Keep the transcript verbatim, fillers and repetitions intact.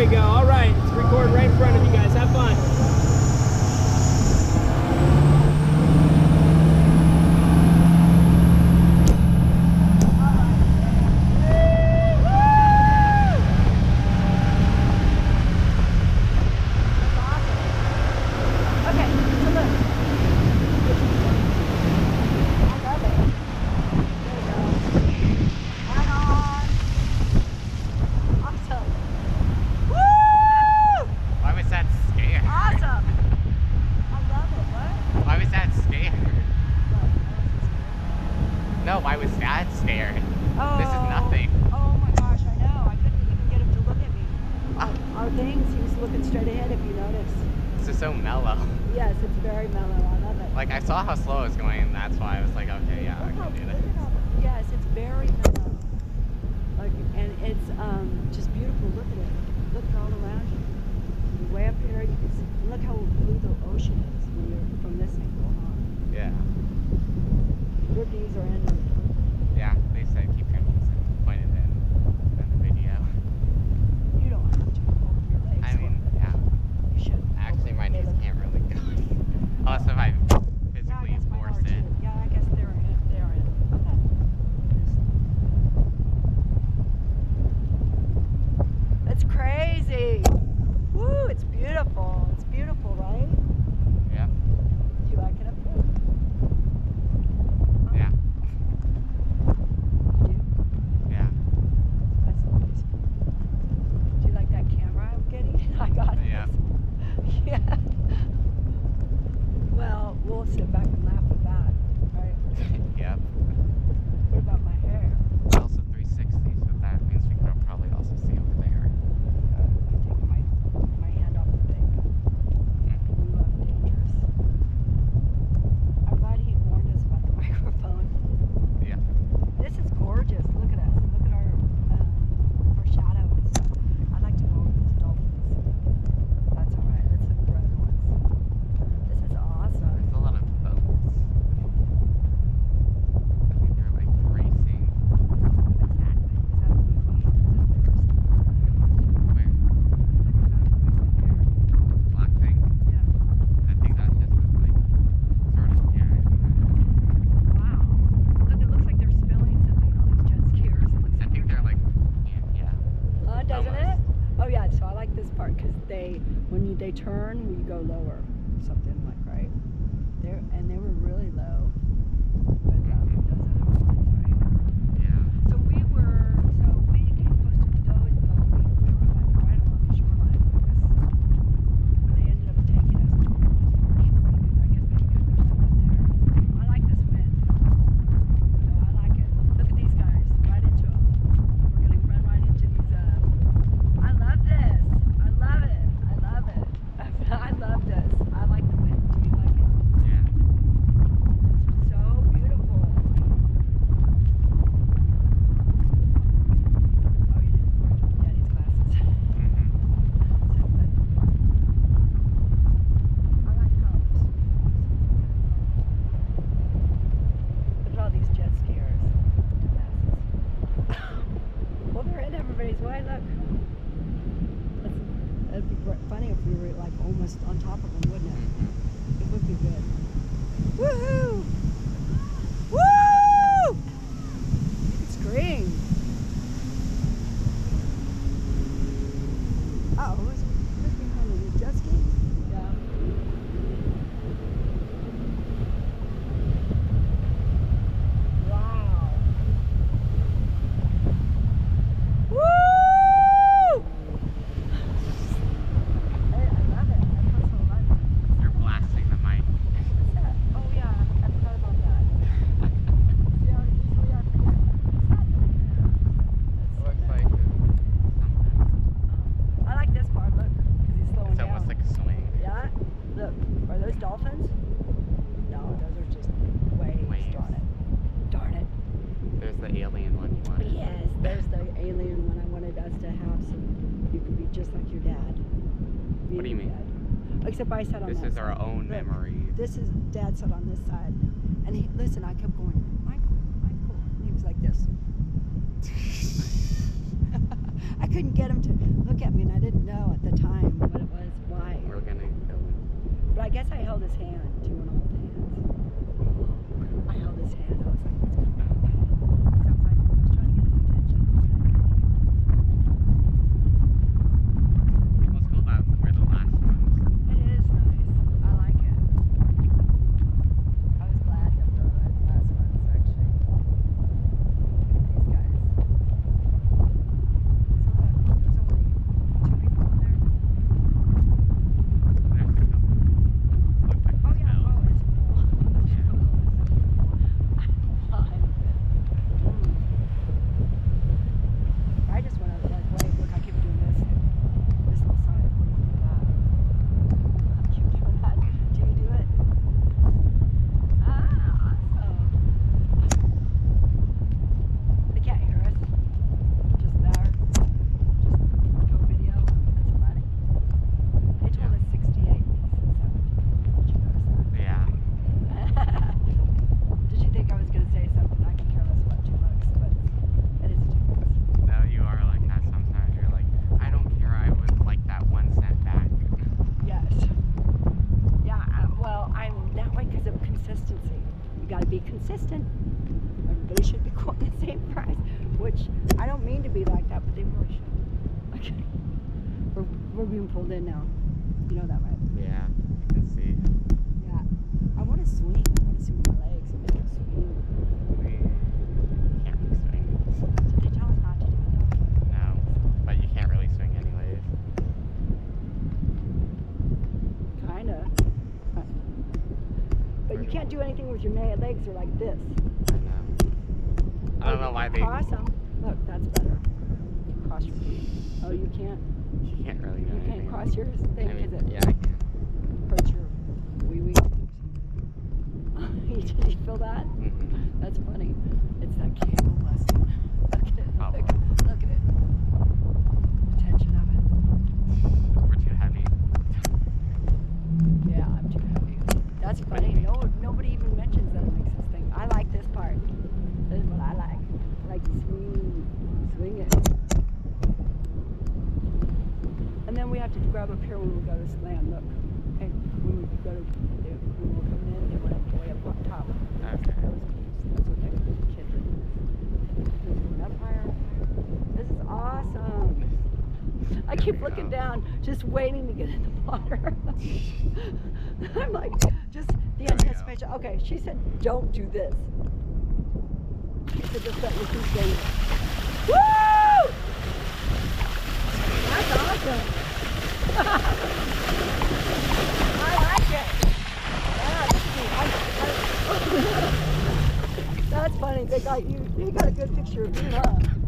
go. All right, it's recording right in front of you guys. Have fun. No, why was Dad scared? Oh, this is nothing. Oh my gosh, I know. I couldn't even get him to look at me. Oh, our things, he was looking straight ahead if you notice. This is so mellow. Yes, it's very mellow. I love it. Like, I saw how slow it was going, and that's why I was like, okay, yeah, I can do this. Yes, it's very mellow. Like, and it's um, just beautiful. Look at it. Look all around you. You're way up here, you can see. Look how blue the ocean is when you're from this angle, huh? Yeah. Your knees are in. Yeah, they said keep your knees pointed in in the video. You don't have to open your legs. I mean, yeah. You should. Actually, my knees can't really go unless if I physically yeah, I force it. Too. Yeah, I guess they're in. They're in. Okay. It's crazy. Woo! It's beautiful. It's beautiful, right? Yeah. Do you like it up here? Yeah. You do? Yeah. That's nice. Do you like that camera I'm getting? I got it. Yeah. Yeah. Well, we'll sit back and laugh at that, right? Yep. What about my hair? Also three sixty, so that means we could probably also see over there. Uh, I'm taking my, my hand off the thing. We love dangerous. I'm glad he warned us about the microphone. Yeah. This is gorgeous. Look at us. Look at our um, our shadow and stuff. I'd like to go over the dolphins. That's all right. Let's look for other ones. This is awesome. There's a lot of boats. I think they're like racing. Exactly. Is that a movie? Is that theirs? Where? Is that a movie right there? Black thing? Yeah. I think that's just a, like sort of yeah. Wow. Look, it looks like they're spilling something on these jet skiers. It looks I think they're like yeah. yeah. Uh, doesn't it? Almost. Oh yeah, so I like this part because they, when you, they turn, we go lower, something like, right? They're, and they were really low, but um, those other ones, right? Yeah. So we were, so we came close to the Doysville, we, we were like right along the shoreline, because they ended up taking us to the shoreline, because I guess maybe because there's something there. I like this wind, so I like it. Look at these guys, right into them. We're going to run right into these, uh, I love this. I love it. I love it. I love this. I like the wind. Do you like it? Yeah. It's so beautiful. Oh, you didn't wear Daddy's glasses. Mm-hmm. So good. I like how it's look at all these jet skiers. Dumbasses. Well, they're in everybody's way. Look. That's, it'd be gr- funny if we were like almost on top of them, wouldn't it? It would be good. Woohoo! Woo! You can scream. Uh oh, who's, who's behind me? The jet ski? Yeah. Wow. Woo! Hey, I love it. I feel so alive. They're blasting the mic. What's that? Oh yeah, I forgot about that. Yeah, usually I forget. What's that over there? It looks like something. I like this part, look, because he's slowing It's down. almost like a swing. Yeah? Look, are those dolphins? No, those are just waves. Waves. Darn it. Darn it. There's the alien one you wanted. Yes, there's the alien one I wanted us to have, so you could be just like your dad. Me What do and you your mean? Dad. Except I sat on This that is our side. own Look, memories. This is, Dad sat on this side. And he, listen, I kept going, Michael, Michael. And he was like this. I couldn't get him to look at me, and I didn't know at the time what it was, why. We're gonna go. But I guess I held his hand. Do you want to hold hands? I held his hand. I was like, let's go. So I was like, I was trying to get his attention. Well, it's cool that we're the last ones. It is nice. I like it. I was glad that we were the last ones, actually. These guys. So look, there's only two people in there. There's a couple. Look like Oh the yeah, smells. oh, it's cool. Yeah. I love it. Mm. I just want to like wave. Look, I keep doing this. This little sign. What do you think of that? I keep doing that. Do you do it? Ah, awesome. They can't hear us. Just there. Just go video. That's funny. They told us sixty-eight. We said seventy. Did you notice that? Yeah. Did you think I was going to say something? I can care less about two bucks, but it is a difference. No, you are like that sometimes. You're like, I don't care. I would like that one cent back. Yes. Yeah, uh, well, I'm that way because of consistency. You got to be consistent. Everybody should be quoting the same price, which I don't mean to be like that, but they really should. Okay. We're, we're being pulled in now. You know that, right? Yeah, you can see. Yeah. I want to swing. I want to swing my legs and make them swing. We can't really swing. Did they tell us not to do it though? No, but you can't really swing anyways. Kinda. But you can't do anything with your na- legs are like this. I know. I don't know why they. Cross them. Look, that's better. You cross your feet. Oh, you can't. You can't really do You anything. can't cross yours thing I mean, because it yeah, I can. hurts your wee wee. Did you feel that? Mm-hmm. That's funny. It's that cable blessing. Look at it. Oh. Look, look at it. The tension of it. We're too heavy. Yeah, I'm too heavy. That's funny. No, nobody even mentions that it makes us think. I like this part. This is what I like. I like to swing, swing it. And then we have to grab up here when we go to slam. Look, hey, when we go to, when we're coming in, they want it way up on top. Okay. Those kids. That's what they the kids are doing. They're going up higher. This is awesome. I There keep we looking go. down, just waiting to get in the water. I'm like, just the There we go. anticipation. Okay, she said, don't do this. She said, just let your feet go. Woo! That's awesome. I like it. Yeah, this is- I- I- That's funny. They got you. They got a good picture of you, huh?